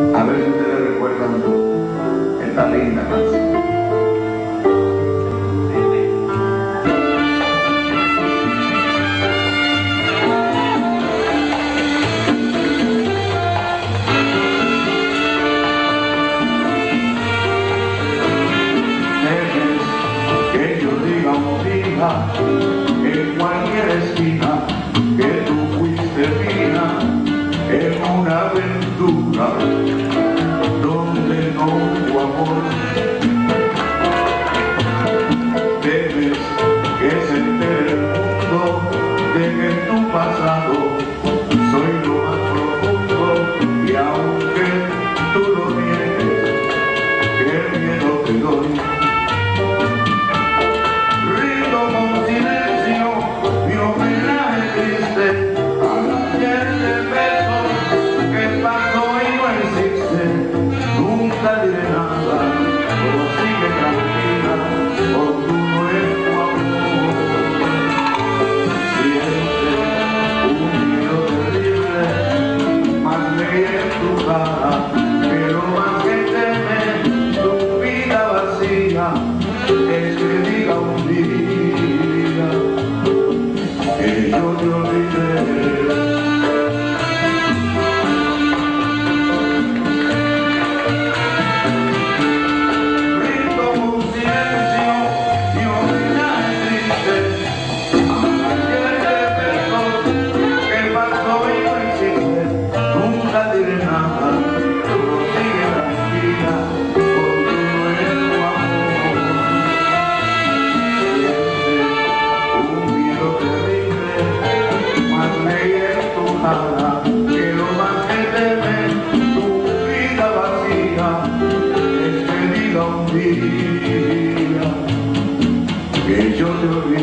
A ver si ustedes recuerdan esta linda canción. Que yo diga un día en cualquier esquina que tú fuiste mía en una aventura donde no hubo amor. Debes que se entere el mundo de que en tu pasado soy lo más profundo, y aunque tú lo niegues, qué miedo te doy. Con silencio mi homenaje triste al ayer de besos que pasó y no existe. Nunca diré nada, pero sigue tranquila, por tú no eres tu amor. Siente un miedo terrible, más leí en tu cara, pero más que teme tu vida vacía es que diga un día que yo te olvidé. Brindo con silencio y homenaje triste a ayer de besos que pasó y no existe. Nunca diré nada, pero sigue tranquila, porque tú no eres tu amor. Siente un miedo terrible, más ley en tu cara, que lo más que teme tu vida vacía es que diga un día que yo te olvidé.